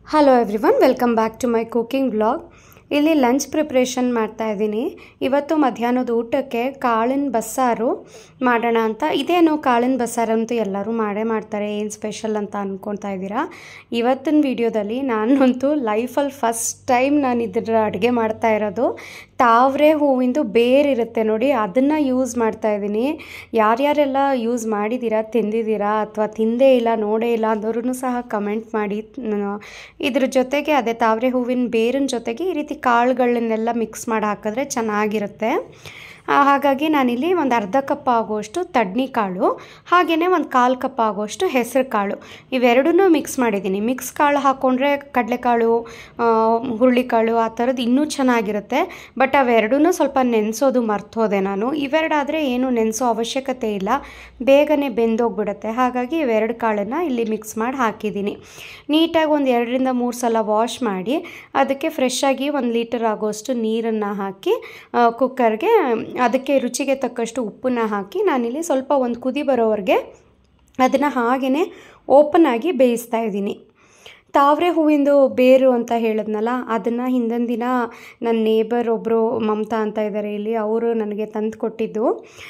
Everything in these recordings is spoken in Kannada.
Hello everyone, welcome back to my cooking blog. ಇಲ್ಲಿ ಲಂಚ್ ಪ್ರಿಪ್ರೇಷನ್ ಮಾಡ್ತಾ ಇದ್ದೀನಿ. ಇವತ್ತು ಮಧ್ಯಾಹ್ನದ ಊಟಕ್ಕೆ ಕಾಳಿನ ಬಸ್ಸಾರು ಮಾಡೋಣ ಅಂತ. ಇದೇನು ಕಾಳಿನ ಬಸ್ಸಾರಂತೂ ಎಲ್ಲರೂ ಮಾಡ್ತಾರೆ, ಏನು ಸ್ಪೆಷಲ್ ಅಂತ ಅಂದ್ಕೊಳ್ತಾ ಇದ್ದೀರಾ. ಇವತ್ತಿನ ವಿಡಿಯೋದಲ್ಲಿ ನಾನಂತೂ ಲೈಫಲ್ಲಿ ಫಸ್ಟ್ ಟೈಮ್ ನಾನು ಇದರ ಅಡುಗೆ ಮಾಡ್ತಾ ಇರೋದು. ತಾವರೆ ಹೂವಿಂದು ಬೇರಿರುತ್ತೆ ನೋಡಿ, ಅದನ್ನು ಯೂಸ್ ಮಾಡ್ತಾ ಇದ್ದೀನಿ. ಯಾರ್ಯಾರೆಲ್ಲ ಯೂಸ್ ಮಾಡಿದ್ದೀರಾ, ತಿಂದಿದ್ದೀರಾ ಅಥವಾ ತಿಂದೇ ಇಲ್ಲ, ನೋಡೇ ಇಲ್ಲ ಅಂದವ್ರೂ ಸಹ ಕಮೆಂಟ್ ಮಾಡಿ. ಇದ್ರ ಜೊತೆಗೆ ಅದೇ ತಾವರೆ ಹೂವಿನ ಬೇರಿನ ಜೊತೆಗೆ ಈ ರೀತಿ ಕಾಳುಗಳನ್ನೆಲ್ಲ ಮಿಕ್ಸ್ ಮಾಡಿ ಹಾಕಿದ್ರೆ ಚೆನ್ನಾಗಿರುತ್ತೆ. ಹಾಗಾಗಿ ನಾನಿಲ್ಲಿ ಒಂದು ಅರ್ಧ ಕಪ್ ಆಗುವಷ್ಟು ತಡ್ನಿಕಾಳು, ಹಾಗೆಯೇ ಒಂದು 1/4 ಕಪ್ ಆಗುವಷ್ಟು ಹೆಸರು ಕಾಳು, ಇವೆರಡನ್ನೂ ಮಿಕ್ಸ್ ಮಾಡಿದ್ದೀನಿ. ಮಿಕ್ಸ್ ಕಾಳು ಹಾಕ್ಕೊಂಡ್ರೆ ಕಡಲೆಕಾಳು, ಹುರುಳಿಕಾಳು ಆ ಥರದ್ದು ಇನ್ನೂ ಚೆನ್ನಾಗಿರುತ್ತೆ. ಬಟ್ ಅವೆರಡೂ ಸ್ವಲ್ಪ ನೆನೆಸೋದು ಮರ್ತೋದೆ ನಾನು. ಇವೆರಡಾದರೆ ಏನು ನೆನೆಸೋ ಅವಶ್ಯಕತೆ ಇಲ್ಲ, ಬೇಗನೆ ಬೆಂದೋಗ್ಬಿಡುತ್ತೆ. ಹಾಗಾಗಿ ಇವೆರಡು ಕಾಳನ್ನು ಇಲ್ಲಿ ಮಿಕ್ಸ್ ಮಾಡಿ ಹಾಕಿದ್ದೀನಿ. ನೀಟಾಗಿ ಒಂದು 2ರಿಂದ 3 ಸಲ ವಾಶ್ ಮಾಡಿ ಅದಕ್ಕೆ ಫ್ರೆಶ್ಶಾಗಿ 1 ಲೀಟರ್ ಆಗೋಷ್ಟು ನೀರನ್ನು ಹಾಕಿ ಕುಕ್ಕರ್ಗೆ ಅದಕ್ಕೆ ರುಚಿಗೆ ತಕ್ಕಷ್ಟು ಉಪ್ಪನ್ನು ಹಾಕಿ ನಾನಿಲ್ಲಿ ಸ್ವಲ್ಪ ಒಂದು ಕುದಿ ಬರೋವರೆಗೆ ಅದನ್ನು ಹಾಗೆಯೇ ಓಪನ್ ಆಗಿ ಬೇಯಿಸ್ತಾ ಇದ್ದೀನಿ. ತಾವರೆ ಹೂವಿಂದು ಬೇರು ಅಂತ ಹೇಳಿದ್ನಲ್ಲ, ಅದನ್ನು ಹಿಂದಿನ ದಿನ ನನ್ನ ನೇಬರ್ ಒಬ್ಬರು ಮಮತಾ ಅಂತ ಇದ್ದಾರೆ ಇಲ್ಲಿ, ಅವರು ನನಗೆ ತಂದು ಕೊಟ್ಟಿದ್ದು.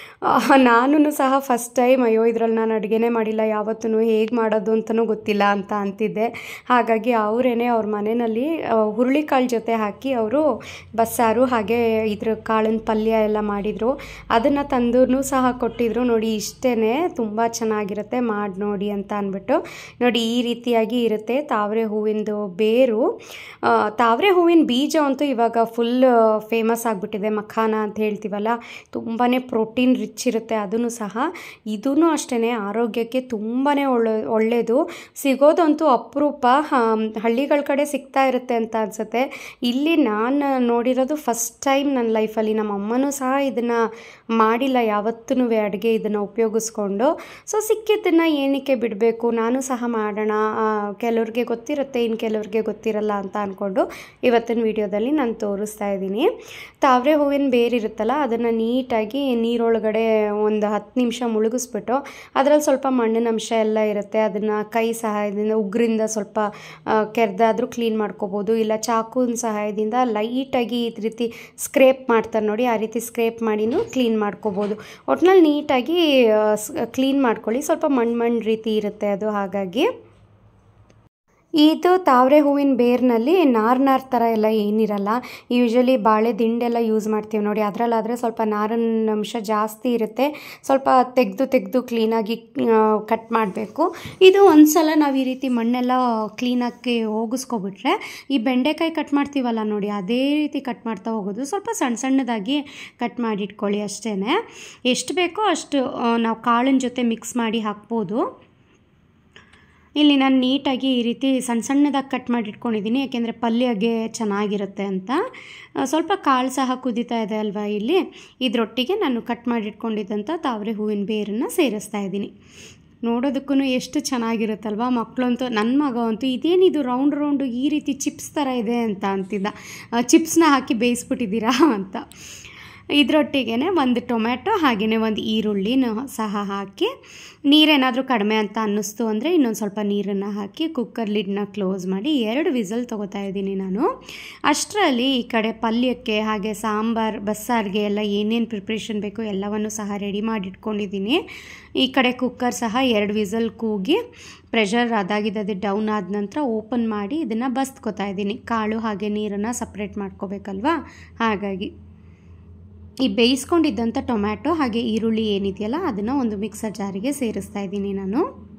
ನಾನು ಸಹ ಫಸ್ಟ್ ಟೈಮ್ ಅಯ್ಯೋ ಇದರಲ್ಲಿ ನಾನು ಅಡುಗೆನೇ ಮಾಡಿಲ್ಲ ಯಾವತ್ತೂ, ಹೇಗೆ ಮಾಡೋದು ಅಂತಲೂ ಗೊತ್ತಿಲ್ಲ ಅಂತ ಅಂತಿದ್ದೆ. ಹಾಗಾಗಿ ಅವರೇನೆ ಅವ್ರ ಮನೆಯಲ್ಲಿ ಹುರುಳಿಕಾಳು ಜೊತೆ ಹಾಕಿ ಅವರು ಬಸ್ಸಾರು ಹಾಗೆ ಇದ್ರ ಕಾಳಿನ ಪಲ್ಯ ಎಲ್ಲ ಮಾಡಿದರು. ಅದನ್ನು ತಂದು ಸಹ ಕೊಟ್ಟಿದ್ರು. ನೋಡಿ ಇಷ್ಟೇ, ತುಂಬ ಚೆನ್ನಾಗಿರುತ್ತೆ, ಮಾಡಿ ನೋಡಿ ಅಂತ ಅಂದ್ಬಿಟ್ಟು. ನೋಡಿ ಈ ರೀತಿಯಾಗಿ ಇರುತ್ತೆ ತಾವರೆ ಹೂವಿಂದು ಬೇರು. ತಾವರೆ ಹೂವಿನ ಬೀಜ ಅಂತೂ ಇವಾಗ ಫುಲ್ ಫೇಮಸ್ ಆಗಿಬಿಟ್ಟಿದೆ, ಮಖಾನ ಅಂತ ಹೇಳ್ತೀವಲ್ಲ, ತುಂಬಾ ಪ್ರೋಟೀನ್ ರಿಚ್ ಇರುತ್ತೆ ಅದೂ ಸಹ. ಇದೂ ಅಷ್ಟೇ ಆರೋಗ್ಯಕ್ಕೆ ತುಂಬಾ ಒಳ್ಳೆಯದು. ಸಿಗೋದಂತೂ ಅಪರೂಪ, ಹಳ್ಳಿಗಳ ಕಡೆ ಸಿಗ್ತಾ ಇರುತ್ತೆ ಅಂತ ಅನಿಸುತ್ತೆ. ಇಲ್ಲಿ ನಾನು ನೋಡಿರೋದು ಫಸ್ಟ್ ಟೈಮ್ ನನ್ನ ಲೈಫಲ್ಲಿ. ನಮ್ಮ ಅಮ್ಮನೂ ಸಹ ಇದನ್ನು ಮಾಡಿಲ್ಲ ಯಾವತ್ತೂ ಅಡುಗೆ ಇದನ್ನು ಉಪಯೋಗಿಸ್ಕೊಂಡು. ಸೊ ಸಿಕ್ಕಿದ್ದನ್ನು ಏನಕ್ಕೆ ಬಿಡಬೇಕು, ನಾನು ಸಹ ಮಾಡೋಣ, ಕೆಲವ್ರಿಗೆ ಗೊತ್ತಿರುತ್ತೆ ಇನ್ನು ಕೆಲವ್ರಿಗೆ ಗೊತ್ತಿರಲ್ಲ ಅಂತ ಅಂದ್ಕೊಂಡು ಇವತ್ತಿನ ವಿಡಿಯೋದಲ್ಲಿ ನಾನು ತೋರಿಸ್ತಾ ಇದ್ದೀನಿ. ತಾವರೆ ಹೂವಿನ ಬೇರಿರುತ್ತಲ್ಲ, ಅದನ್ನು ನೀಟಾಗಿ ನೀರೊಳಗಡೆ ಒಂದು 10 ನಿಮಿಷ ಮುಳುಗಿಸ್ಬಿಟ್ಟು, ಅದರಲ್ಲಿ ಸ್ವಲ್ಪ ಮಣ್ಣಿನ ಅಂಶ ಎಲ್ಲ ಇರುತ್ತೆ, ಅದನ್ನು ಕೈ ಸಹಾಯದಿಂದ ಉಗುರಿಂದ ಸ್ವಲ್ಪ ಕೆರೆದಾದರೂ ಕ್ಲೀನ್ ಮಾಡ್ಕೋಬೋದು, ಇಲ್ಲ ಚಾಕುವಿನ ಸಹಾಯದಿಂದ ಲೈಟಾಗಿ ಈ ರೀತಿ ಸ್ಕ್ರೇಪ್ ಮಾಡ್ತಾರೆ ನೋಡಿ, ಆ ರೀತಿ ಸ್ಕ್ರೇಪ್ ಮಾಡಿನೂ ಕ್ಲೀನ್ ಮಾಡ್ಕೋಬೋದು. ಒಟ್ಟಿನಲ್ಲಿ ನೀಟಾಗಿ ಕ್ಲೀನ್ ಮಾಡ್ಕೊಳ್ಳಿ. ಸ್ವಲ್ಪ ಮಣ್ಣು ರೀತಿ ಇರುತ್ತೆ ಅದು. ಹಾಗಾಗಿ ಇದು ತಾವರೆ ಹೂವಿನ ಬೇರಿನಲ್ಲಿ ನಾರು ಥರ ಎಲ್ಲ ಏನಿರಲ್ಲ. ಯೂಶ್ವಲಿ ಬಾಳೆ ದಿಂಡೆಲ್ಲ ಯೂಸ್ ಮಾಡ್ತೀವಿ ನೋಡಿ, ಅದರಲ್ಲಾದರೆ ಸ್ವಲ್ಪ ನಾರಿನ ಅಂಶ ಜಾಸ್ತಿ ಇರುತ್ತೆ. ಸ್ವಲ್ಪ ತೆಗೆದು ಕ್ಲೀನಾಗಿ ಕಟ್ ಮಾಡಬೇಕು. ಇದು ಒಂದು ಸಲ ನಾವು ಈ ರೀತಿ ಮಣ್ಣೆಲ್ಲ ಕ್ಲೀನಾಗಿ ಹೋಗಿಸ್ಕೊಬಿಟ್ರೆ, ಈ ಬೆಂಡೆಕಾಯಿ ಕಟ್ ಮಾಡ್ತೀವಲ್ಲ ನೋಡಿ, ಅದೇ ರೀತಿ ಕಟ್ ಮಾಡ್ತಾ ಹೋಗೋದು. ಸ್ವಲ್ಪ ಸಣ್ಣದಾಗಿ ಕಟ್ ಮಾಡಿಟ್ಕೊಳ್ಳಿ ಅಷ್ಟೇ. ಎಷ್ಟು ಬೇಕೋ ಅಷ್ಟು ನಾವು ಕಾಳಿನ ಜೊತೆ ಮಿಕ್ಸ್ ಮಾಡಿ ಹಾಕ್ಬೋದು. ಇಲ್ಲಿ ನಾನು ನೀಟಾಗಿ ಈ ರೀತಿ ಸಣ್ಣದಾಗಿ ಕಟ್ ಮಾಡಿಟ್ಕೊಂಡಿದ್ದೀನಿ, ಯಾಕೆಂದರೆ ಪಲ್ಯಗೆ ಚೆನ್ನಾಗಿರುತ್ತೆ ಅಂತ. ಸ್ವಲ್ಪ ಕಾಳು ಸಹ ಕುದೀತಾ ಇದೆ ಅಲ್ವಾ ಇಲ್ಲಿ, ಇದರೊಟ್ಟಿಗೆ ನಾನು ಕಟ್ ಮಾಡಿಟ್ಕೊಂಡಿದ್ದಂಥ ತಾವರೆ ಹೂವಿನ ಬೇರನ್ನು ಸೇರಿಸ್ತಾ ಇದ್ದೀನಿ. ನೋಡೋದಕ್ಕೂ ಎಷ್ಟು ಚೆನ್ನಾಗಿರುತ್ತಲ್ವ. ಮಕ್ಕಳಂತೂ, ನನ್ನ ಮಗ ಅಂತೂ ಇದೇನಿದು ರೌಂಡು ಈ ರೀತಿ ಚಿಪ್ಸ್ ಥರ ಇದೆ ಅಂತ ಅಂತಿದ್ದ. ಚಿಪ್ಸ್ನ ಹಾಕಿ ಬೇಯಿಸ್ಬಿಟ್ಟಿದ್ದೀರಾ ಅಂತ. ಇದರೊಟ್ಟಿಗೆ ಒಂದು ಟೊಮ್ಯಾಟೊ ಹಾಗೆಯೇ ಒಂದು ಈರುಳ್ಳಿನ ಸಹ ಹಾಕಿ, ನೀರೇನಾದರೂ ಕಡಿಮೆ ಅಂತ ಅನ್ನಿಸ್ತು ಅಂದರೆ ಇನ್ನೊಂದು ಸ್ವಲ್ಪ ನೀರನ್ನು ಹಾಕಿ ಕುಕ್ಕರ್ ಲಿಡ್ನ ಕ್ಲೋಸ್ ಮಾಡಿ 2 ವಿಸಲ್ ತೊಗೋತಾ ಇದ್ದೀನಿ ನಾನು. ಅಷ್ಟರಲ್ಲಿ ಈ ಕಡೆ ಪಲ್ಯಕ್ಕೆ ಹಾಗೆ ಸಾಂಬಾರು ಬಸ್ಸಾರಿಗೆ ಎಲ್ಲ ಏನೇನು ಪ್ರಿಪ್ರೇಷನ್ ಬೇಕು ಎಲ್ಲವನ್ನು ಸಹ ರೆಡಿ ಮಾಡಿಟ್ಕೊಂಡಿದ್ದೀನಿ. ಈ ಕಡೆ ಕುಕ್ಕರ್ ಸಹ 2 ವಿಸಲ್ ಕೂಗಿ ಪ್ರೆಷರ್ ಅದಾಗಿದ್ದು ಡೌನ್ ಆದ ನಂತರ ಓಪನ್ ಮಾಡಿ ಇದನ್ನು ಬಸ್ಕೊತಾ ಇದ್ದೀನಿ. ಕಾಳು ಹಾಗೆ ನೀರನ್ನು ಸಪ್ರೇಟ್ ಮಾಡ್ಕೋಬೇಕಲ್ವಾ. ಹಾಗಾಗಿ ಈ ಬೇಯಿಸ್ಕೊಂಡಿದ್ದಂಥ ಟೊಮ್ಯಾಟೊ ಹಾಗೆ ಈರುಳ್ಳಿ ಏನಿದೆಯಲ್ಲ, ಅದನ್ನು ಒಂದು ಮಿಕ್ಸರ್ ಜಾರಿಗೆ ಸೇರಿಸ್ತಾ ಇದ್ದೀನಿ ನಾನು.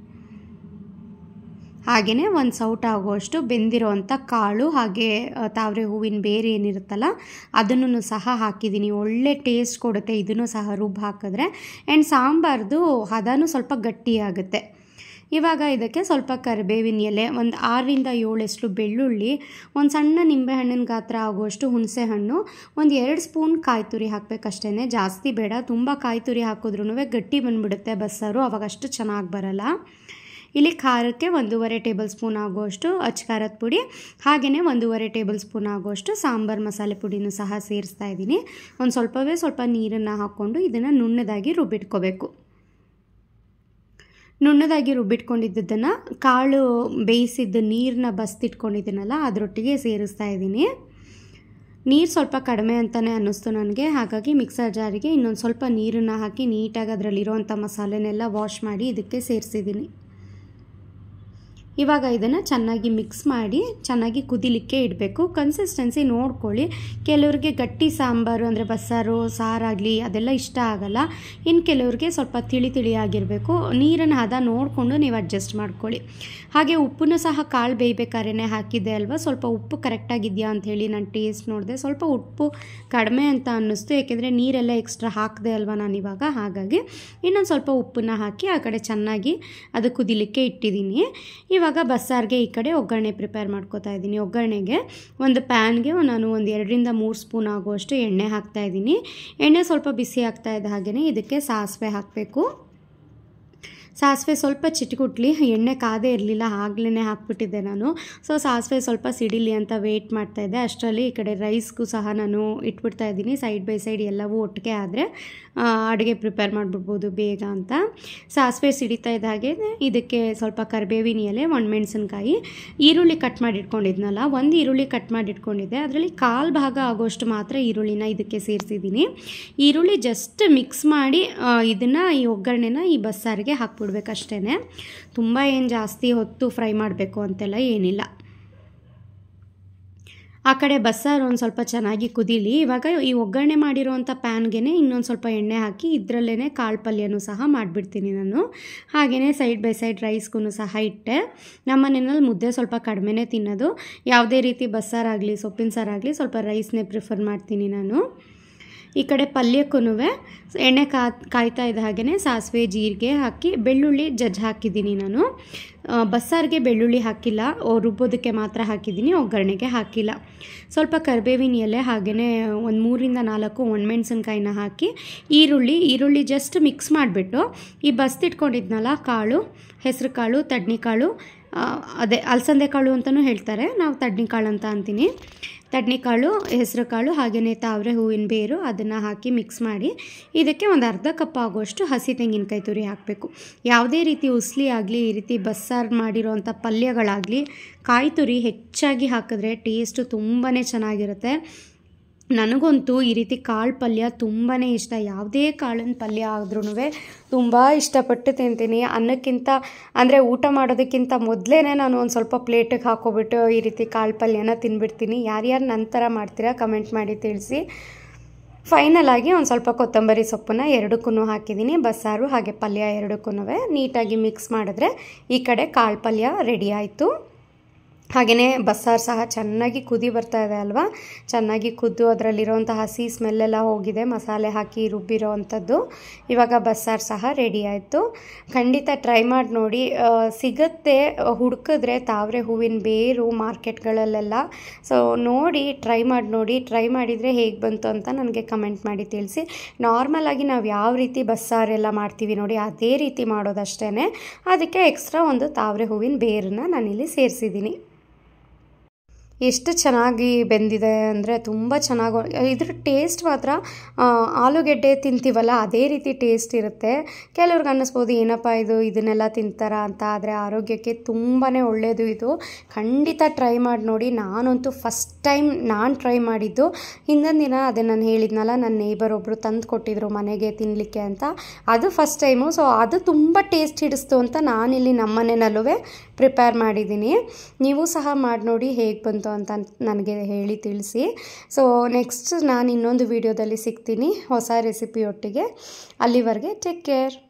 ಹಾಗೆಯೇ ಒಂದು ಸೌಟ ಆಗುವಷ್ಟು ಬೆಂದಿರೋವಂಥ ಕಾಳು ಹಾಗೆ ತಾವರೆ ಹೂವಿನ ಬೇರೆ ಏನಿರುತ್ತಲ್ಲ ಅದನ್ನು ಸಹ ಹಾಕಿದ್ದೀನಿ. ಒಳ್ಳೆ ಟೇಸ್ಟ್ ಕೊಡುತ್ತೆ ಇದನ್ನು ಸಹ ರುಬ್ಬಿ ಹಾಕಿದ್ರೆ. ಆ್ಯಂಡ್ ಸಾಂಬಾರ್ದು ಹದನೂ ಸ್ವಲ್ಪ ಗಟ್ಟಿಯಾಗುತ್ತೆ. ಇವಾಗ ಇದಕ್ಕೆ ಸ್ವಲ್ಪ ಕರಿಬೇವಿನ ಎಲೆ, ಒಂದು 6ರಿಂದ 7 ಬೆಳ್ಳುಳ್ಳಿ, ಒಂದು ಸಣ್ಣ ನಿಂಬೆಹಣ್ಣಿನ ಗಾತ್ರ ಆಗುವಷ್ಟು ಹುಣಸೆ ಹಣ್ಣು, ಒಂದು 2 ಸ್ಪೂನ್ ಕಾಯಿ ತುರಿ ಹಾಕಬೇಕಷ್ಟೇ, ಜಾಸ್ತಿ ಬೇಡ. ತುಂಬ ಕಾಯಿ ತುರಿ ಹಾಕಿದ್ರೂ ಗಟ್ಟಿ ಬಂದುಬಿಡುತ್ತೆ ಬಸ್ಸಾರು, ಅವಾಗ ಅಷ್ಟು ಚೆನ್ನಾಗಿ ಬರಲ್ಲ. ಇಲ್ಲಿ ಖಾರಕ್ಕೆ 1.5 ಟೇಬಲ್ ಸ್ಪೂನ್ ಆಗುವಷ್ಟು ಅಚ್ಚ ಪುಡಿ, ಹಾಗೆಯೇ 1.5 ಟೇಬಲ್ ಸ್ಪೂನ್ ಆಗುವಷ್ಟು ಸಾಂಬಾರು ಮಸಾಲೆ ಪುಡಿನೂ ಸಹ ಸೇರಿಸ್ತಾ ಇದ್ದೀನಿ. ಒಂದು ಸ್ವಲ್ಪ ನೀರನ್ನು ಹಾಕ್ಕೊಂಡು ಇದನ್ನು ನುಣ್ಣದಾಗಿ ರುಬ್ಬಿಟ್ಕೋಬೇಕು. ನುಣ್ಣದಾಗಿ ರುಬ್ಬಿಟ್ಕೊಂಡಿದ್ದನ್ನು ಕಾಳು ಬೇಯಿಸಿದ್ದು ನೀರನ್ನ ಬಸ್ತಿಟ್ಕೊಂಡಿದ್ದೀನಲ್ಲ ಅದರೊಟ್ಟಿಗೆ ಸೇರಿಸ್ತಾ ಇದ್ದೀನಿ. ನೀರು ಸ್ವಲ್ಪ ಕಡಿಮೆ ಅಂತಲೇ ಅನ್ನಿಸ್ತು ನನಗೆ, ಹಾಗಾಗಿ ಮಿಕ್ಸರ್ ಜಾರಿಗೆ ಇನ್ನೊಂದು ಸ್ವಲ್ಪ ನೀರನ್ನು ಹಾಕಿ ನೀಟಾಗಿ ಅದರಲ್ಲಿರೋವಂಥ ಮಸಾಲೆನೆಲ್ಲ ವಾಶ್ ಮಾಡಿ ಇದಕ್ಕೆ ಸೇರಿಸಿದ್ದೀನಿ. ಇವಾಗ ಇದನ್ನು ಚೆನ್ನಾಗಿ ಮಿಕ್ಸ್ ಮಾಡಿ ಚೆನ್ನಾಗಿ ಕುದಿಲಿಕ್ಕೆ ಇಡಬೇಕು. ಕನ್ಸಿಸ್ಟೆನ್ಸಿ ನೋಡ್ಕೊಳ್ಳಿ. ಕೆಲವ್ರಿಗೆ ಗಟ್ಟಿ ಸಾಂಬಾರು ಅಂದರೆ ಬಸ್ಸಾರು ಸಾರಾಗಲಿ ಅದೆಲ್ಲ ಇಷ್ಟ ಆಗಲ್ಲ. ಇನ್ನು ಕೆಲವ್ರಿಗೆ ಸ್ವಲ್ಪ ತಿಳಿಯಾಗಿರಬೇಕು. ನೀರನ್ನು ಹದ ನೋಡಿಕೊಂಡು ನೀವು ಅಡ್ಜಸ್ಟ್ ಮಾಡ್ಕೊಳ್ಳಿ. ಹಾಗೆ ಉಪ್ಪನ್ನು ಸಹ ಕಾಳು ಬೇಯಬೇಕಾದ್ರೆ ಹಾಕಿದ್ದೆ ಅಲ್ವಾ, ಸ್ವಲ್ಪ ಉಪ್ಪು ಕರೆಕ್ಟಾಗಿದೆಯಾ ಅಂಥೇಳಿ ನಾನು ಟೇಸ್ಟ್ ನೋಡಿದೆ. ಸ್ವಲ್ಪ ಉಪ್ಪು ಕಡಿಮೆ ಅಂತ ಅನ್ನಿಸ್ತು, ಏಕೆಂದರೆ ನೀರೆಲ್ಲ ಎಕ್ಸ್ಟ್ರಾ ಹಾಕಿದೆ ಅಲ್ವಾ ನಾನಿವಾಗ, ಹಾಗಾಗಿ ಇನ್ನೊಂದು ಸ್ವಲ್ಪ ಉಪ್ಪನ್ನು ಹಾಕಿ ಆ ಕಡೆ ಚೆನ್ನಾಗಿ ಅದು ಕುದಿಲಿಕ್ಕೆ ಇಟ್ಟಿದ್ದೀನಿ. ಇವಾಗ ಬಸ್ಸಾರಿಗೆ ಈ ಕಡೆ ಒಗ್ಗರಣೆ ಪ್ರಿಪೇರ್ ಮಾಡ್ಕೋತಾ ಇದ್ದೀನಿ. ಒಗ್ಗರಣೆಗೆ ಒಂದು ಪ್ಯಾನ್ಗೆ ನಾನು ಒಂದು 2 ರಿಂದ 3 ಸ್ಪೂನ್ ಆಗುವಷ್ಟು ಎಣ್ಣೆ ಹಾಕ್ತಾಯಿದ್ದೀನಿ. ಎಣ್ಣೆ ಸ್ವಲ್ಪ ಬಿಸಿ ಆಗ್ತಾ ಇದ್ದ ಹಾಗೆಯೇ ಇದಕ್ಕೆ ಸಾಸಿವೆ ಹಾಕಬೇಕು. ಸಾಸಿವೆ ಸ್ವಲ್ಪ ಚಿಟಕುಟ್ಲಿ, ಎಣ್ಣೆ ಕಾದೇ ಇರಲಿಲ್ಲ, ಆಗಲೇ ಹಾಕ್ಬಿಟ್ಟಿದ್ದೆ ನಾನು. ಸೊ ಸಾಸಿವೆ ಸ್ವಲ್ಪ ಸಿಡಿಲಿ ಅಂತ ವೆಯ್ಟ್ ಮಾಡ್ತಾಯಿದ್ದೆ. ಅಷ್ಟರಲ್ಲಿ ಈ ಕಡೆ ರೈಸ್ಗೂ ಸಹ ನಾನು ಇಟ್ಬಿಡ್ತಾ ಇದ್ದೀನಿ. ಸೈಡ್ ಬೈ ಸೈಡ್ ಎಲ್ಲವೂ ಒಟ್ಟಿಗೆ ಆದರೆ ಅಡುಗೆ ಪ್ರಿಪೇರ್ ಮಾಡಿಬಿಡ್ಬೋದು ಬೇಗ ಅಂತ. ಸಾಸಿವೆ ಸಿಡಿತಾ ಇದ್ದ ಹಾಗೆ ಇದಕ್ಕೆ ಸ್ವಲ್ಪ ಕರಿಬೇವಿನ ಎಲೆ, ಒಣಮೆಣಸಿನ್ಕಾಯಿ, ಈರುಳ್ಳಿ ಕಟ್ ಮಾಡಿ ಇಟ್ಕೊಂಡಿದ್ನಲ್ಲ, ಒಂದು ಈರುಳ್ಳಿ ಕಟ್ ಮಾಡಿ ಇಟ್ಕೊಂಡಿದ್ದೆ, ಅದರಲ್ಲಿ 1/4 ಭಾಗ ಆಗೋಷ್ಟು ಮಾತ್ರ ಈರುಳ್ಳಿನ ಇದಕ್ಕೆ ಸೇರಿಸಿದ್ದೀನಿ. ಈರುಳ್ಳಿ ಜಸ್ಟ್ ಮಿಕ್ಸ್ ಮಾಡಿ ಇದನ್ನು ಈ ಒಗ್ಗರಣೆನ ಈ ಬಸ್ಸಾರಿಗೆ ಹಾಕ್ಬಿಡ್ಬೇಕಷ್ಟೇ. ತುಂಬ ಏನು ಜಾಸ್ತಿ ಹೊತ್ತು ಫ್ರೈ ಮಾಡಬೇಕು ಅಂತೆಲ್ಲ ಏನಿಲ್ಲ. ಆ ಕಡೆ ಬಸ್ಸಾರು ಒಂದು ಸ್ವಲ್ಪ ಚೆನ್ನಾಗಿ ಕುದೀಲಿ. ಇವಾಗ ಈ ಒಗ್ಗರಣೆ ಮಾಡಿರೋವಂಥ ಪ್ಯಾನ್ಗೆ ಇನ್ನೊಂದು ಸ್ವಲ್ಪ ಎಣ್ಣೆ ಹಾಕಿ ಇದರಲ್ಲೇ ಕಾಳು ಪಲ್ಯನೂ ಸಹ ಮಾಡಿಬಿಡ್ತೀನಿ ನಾನು. ಹಾಗೆಯೇ ಸೈಡ್ ಬೈ ಸೈಡ್ ರೈಸ್ಗೂ ಸಹ ಇಟ್ಟೆ. ನಮ್ಮ ಮನೆಯಲ್ಲಿ ಮುದ್ದೆ ಸ್ವಲ್ಪ ಕಡಿಮೆನೇ ತಿನ್ನೋದು. ಯಾವುದೇ ರೀತಿ ಬಸ್ಸಾರಾಗಲಿ ಸೊಪ್ಪಿನ ಸಾರಾಗಲಿ ಸ್ವಲ್ಪ ರೈಸ್ನೇ ಪ್ರಿಫರ್ ಮಾಡ್ತೀನಿ ನಾನು. ಈ ಕಡೆ ಪಲ್ಯಕ್ಕೂ ಎಣ್ಣೆ ಕಾಯ್ತಾ ಇದ್ದ ಹಾಗೆಯೇ ಸಾಸಿವೆ ಜೀರಿಗೆ ಹಾಕಿ ಬೆಳ್ಳುಳ್ಳಿ ಜಜ್ಜಿ ಹಾಕಿದ್ದೀನಿ ನಾನು. ಬಸ್ಸಾರಿಗೆ ಬೆಳ್ಳುಳ್ಳಿ ಹಾಕಿಲ್ಲ, ರುಬ್ಬೋದಕ್ಕೆ ಮಾತ್ರ ಹಾಕಿದ್ದೀನಿ, ಒಗ್ಗರಣೆಗೆ ಹಾಕಿಲ್ಲ. ಸ್ವಲ್ಪ ಕರಿಬೇವಿನ ಎಲೆ ಹಾಗೆಯೇ ಒಂದು 3 ರಿಂದ 4 ಒಣಮೆಣಸಿನ್ಕಾಯಿನ ಹಾಕಿ ಈರುಳ್ಳಿ ಜಸ್ಟ್ ಮಿಕ್ಸ್ ಮಾಡಿಬಿಟ್ಟು ಈ ಬಸ್ತಿಟ್ಕೊಂಡಿದ್ನಲ್ಲ ಕಾಳು, ಹೆಸರು ಕಾಳು, ತಡ್ನಿಕಾಳು, ಅದೇ ಅಲಸಂದೆ ಕಾಳು ಅಂತಲೂ ಹೇಳ್ತಾರೆ, ನಾವು ತಡ್ನಿಕಾಳು ಅಂತ ಅಂತೀನಿ. ತಡ್ನಿಕಾಳು, ಹೆಸರು ಕಾಳು ಹಾಗೆಯೇ ತಾವರೆ ಹೂವಿನ ಬೇರು ಅದನ್ನು ಹಾಕಿ ಮಿಕ್ಸ್ ಮಾಡಿ ಇದಕ್ಕೆ ಒಂದು ಅರ್ಧ ಕಪ್ ಆಗುವಷ್ಟು ಹಸಿ ತೆಂಗಿನಕಾಯಿ ತುರಿ ಹಾಕಬೇಕು. ಯಾವುದೇ ರೀತಿ ಉಸ್ಲಿ ಆಗಲಿ ಈ ರೀತಿ ಬಸ್ಸಾರು ಮಾಡಿರೋವಂಥ ಪಲ್ಯಗಳಾಗಲಿ ಕಾಯಿ ತುರಿ ಹೆಚ್ಚಾಗಿ ಹಾಕಿದ್ರೆ ಟೇಸ್ಟು ತುಂಬಾ ಚೆನ್ನಾಗಿರುತ್ತೆ. ನನಗಂತೂ ಈ ರೀತಿ ಕಾಳು ಪಲ್ಯ ತುಂಬಾ ಇಷ್ಟ. ಯಾವುದೇ ಕಾಳಿನ ಪಲ್ಯ ಆದ್ರೂ ತುಂಬ ಇಷ್ಟಪಟ್ಟು ತಿಂತೀನಿ. ಅನ್ನಕ್ಕಿಂತ ಅಂದರೆ ಊಟ ಮಾಡೋದಕ್ಕಿಂತ ಮೊದಲೇ ನಾನು ಒಂದು ಸ್ವಲ್ಪ ಪ್ಲೇಟಿಗೆ ಹಾಕೋಬಿಟ್ಟು ಈ ರೀತಿ ಕಾಳು ಪಲ್ಯನ ತಿನ್ಬಿಡ್ತೀನಿ. ಯಾರ್ಯಾರು ನಂತರ ಮಾಡ್ತೀರಾ ಕಮೆಂಟ್ ಮಾಡಿ ತಿಳಿಸಿ. ಫೈನಲ್ ಆಗಿ ಒಂದು ಸ್ವಲ್ಪ ಕೊತ್ತಂಬರಿ ಸೊಪ್ಪನ್ನು ಎರಡಕ್ಕೂ ಹಾಕಿದ್ದೀನಿ. ಬಸ್ಸಾರು ಹಾಗೆ ಪಲ್ಯ ಎರಡಕ್ಕೂ ನೀಟಾಗಿ ಮಿಕ್ಸ್ ಮಾಡಿದ್ರೆ ಈ ಕಡೆ ಕಾಳು ಪಲ್ಯ ರೆಡಿ ಆಯಿತು. ಹಾಗೆಯೇ ಬಸ್ಸಾರು ಸಹ ಚೆನ್ನಾಗಿ ಕುದಿ ಬರ್ತಾ ಇದೆ ಅಲ್ವಾ, ಚೆನ್ನಾಗಿ ಕುದ್ದು ಅದರಲ್ಲಿರೋವಂಥ ಹಸಿ ಸ್ಮೆಲ್ಲೆಲ್ಲ ಹೋಗಿದೆ, ಮಸಾಲೆ ಹಾಕಿ ರುಬ್ಬಿರೋ ಅಂಥದ್ದು. ಇವಾಗ ಬಸ್ಸಾರು ಸಹ ರೆಡಿ ಆಯಿತು. ಖಂಡಿತ ಟ್ರೈ ಮಾಡಿ ನೋಡಿ. ಸಿಗುತ್ತೆ, ಹುಡುಕಿದ್ರೆ ತಾವರೆ ಹೂವಿನ ಬೇರು ಮಾರ್ಕೆಟ್ಗಳಲ್ಲೆಲ್ಲ. ಸೊ ನೋಡಿ ಟ್ರೈ ಮಾಡಿ ನೋಡಿ. ಟ್ರೈ ಮಾಡಿದರೆ ಹೇಗೆ ಬಂತು ಅಂತ ನನಗೆ ಕಮೆಂಟ್ ಮಾಡಿ ತಿಳಿಸಿ. ನಾರ್ಮಲಾಗಿ ನಾವು ಯಾವ ರೀತಿ ಬಸ್ಸಾರೆಲ್ಲ ಮಾಡ್ತೀವಿ ನೋಡಿ ಅದೇ ರೀತಿ ಮಾಡೋದಷ್ಟೇ. ಅದಕ್ಕೆ ಎಕ್ಸ್ಟ್ರಾ ಒಂದು ತಾವರೆ ಹೂವಿನ ಬೇರನ್ನು ನಾನಿಲ್ಲಿ ಸೇರಿಸಿದ್ದೀನಿ. ಎಷ್ಟು ಚೆನ್ನಾಗಿ ಬೆಂದಿದೆ ಅಂದರೆ ತುಂಬ ಚೆನ್ನಾಗಿ. ಇದ್ರ ಟೇಸ್ಟ್ ಮಾತ್ರ ಆಲೂಗೆಡ್ಡೆ ತಿಂತೀವಲ್ಲ ಅದೇ ರೀತಿ ಟೇಸ್ಟ್ ಇರುತ್ತೆ. ಕೆಲವ್ರಿಗೆ ಅನ್ನಿಸ್ಬೋದು ಏನಪ್ಪ ಇದನ್ನೆಲ್ಲ ತಿಂತಾರಾ ಅಂತ, ಆದರೆ ಆರೋಗ್ಯಕ್ಕೆ ತುಂಬಾ ಒಳ್ಳೆಯದು ಇದು. ಖಂಡಿತ ಟ್ರೈ ಮಾಡಿ ನೋಡಿ. ನಾನಂತೂ ಫಸ್ಟ್ ಟೈಮ್ ನಾನು ಟ್ರೈ ಮಾಡಿದ್ದು. ಹಿಂದಿನ ದಿನ ಅದೇ ನಾನು ಹೇಳಿದ್ನಲ್ಲ, ನನ್ನ ನೇಬರ್ ಒಬ್ಬರು ತಂದು ಕೊಟ್ಟಿದ್ರು ಮನೆಗೆ ತಿನ್ನಲಿಕ್ಕೆ ಅಂತ, ಅದು ಫಸ್ಟ್ ಟೈಮು. ಸೊ ಅದು ತುಂಬ ಟೇಸ್ಟ್ ಹಿಡಿಸ್ತು ಅಂತ ನಾನಿಲ್ಲಿ ನಮ್ಮ ಮನೆಯಲ್ಲೂ ಪ್ರಿಪೇರ್ ಮಾಡಿದ್ದೀನಿ. ನೀವು ಸಹ ಮಾಡಿ ನೋಡಿ ಹೇಗೆ ಬಂತು ಅಂತ ನನಗೆ ಹೇಳಿ ತಿಳಿಸಿ. ಸೊ ನೆಕ್ಸ್ಟ್ ನಾನು ಇನ್ನೊಂದು ವಿಡಿಯೋದಲ್ಲಿ ಸಿಗ್ತೀನಿ ಹೊಸ ರೆಸಿಪಿಯೊಟ್ಟಿಗೆ. ಅಲ್ಲಿವರೆಗೆ ಟೇಕ್ ಕೇರ್.